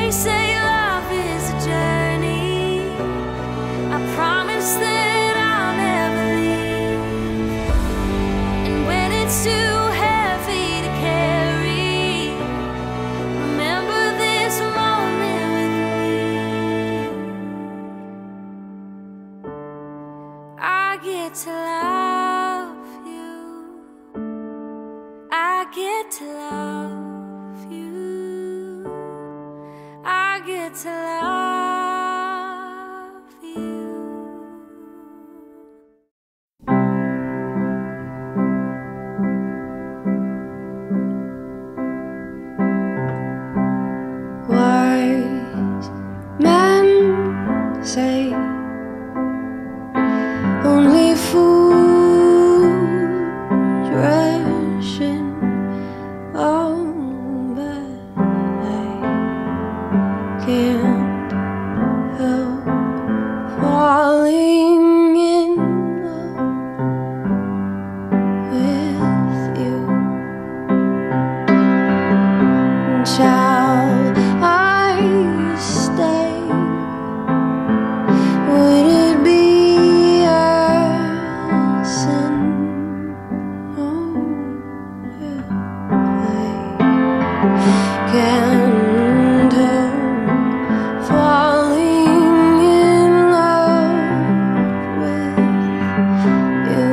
They say love is a journey. I promise that I'll never leave. And when it's too heavy to carry, remember this moment with me. I get to love you. I get to love you. I get to love you. Wise men say only fools ration. Oh, but I can't help falling in love with you. Shall I stay? Would it be a sin? Oh, if I can't help falling in love with you.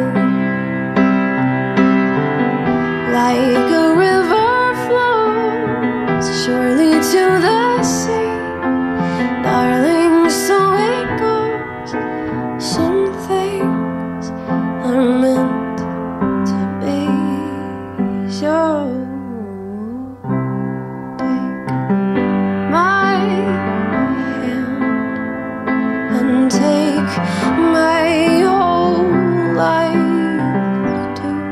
Like a river flows surely to the sea, darling, so it goes. Some things are meant to be. So take my hand and take my whole life too.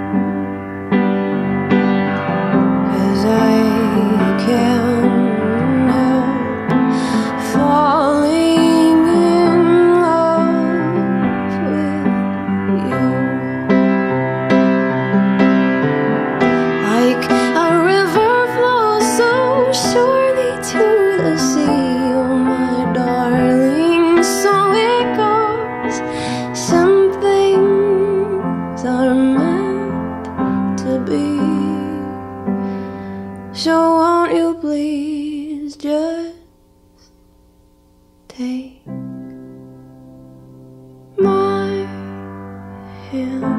'Cause I can't help falling in love with you. Like a river flows so surely to the sea, oh my darling, so it goes. Some things are meant to be. So won't you please just take my hand?